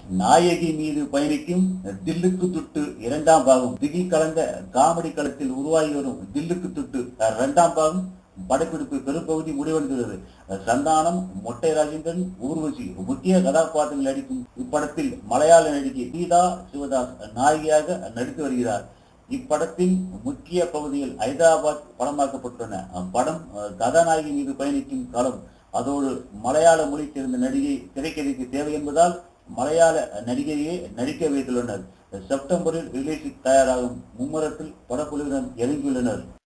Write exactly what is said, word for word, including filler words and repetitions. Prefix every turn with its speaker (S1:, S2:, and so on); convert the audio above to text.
S1: நாயகி மீது பயணிக்கும் தில்லுக்கு துட்டு இரண்டாம் பாகம். திகில் கலந்த காமெடி களத்தில் உருவாகி வரும் தில்லுக்கு துட்டு இரண்டாம் பாகம் படப்பிடிப்பு பெரும்பகுதி முடிவடைந்துள்ளது. சந்தானம், மொட்டை ராஜேந்திரன், ஊர்வசி முக்கிய கதாபாத்திரங்கள் நடிக்கும் இப்படத்தில் மலையாள நடிகை கீதா சிவதாஸ் நாயகியாக நடித்து வருகிறார். இப்படத்தின் முக்கிய பகுதியில் ஹைதராபாத் படமாக்கப்பட்டுள்ளன. படம் கதாநாயகி மீது பயணிக்கும் களம். அதோடு மலையாள மொழி சேர்ந்த நடிகை திரைக்கதைக்கு தேவை என்பதால் மலையாள நடிகையே நடிக்க வைத்துள்ளனர். செப்டம்பரில் ரிலீஸுக்கு தயாராகும் மும்முரத்தில் படக்குழுவினர் இறங்கியுள்ளனர்.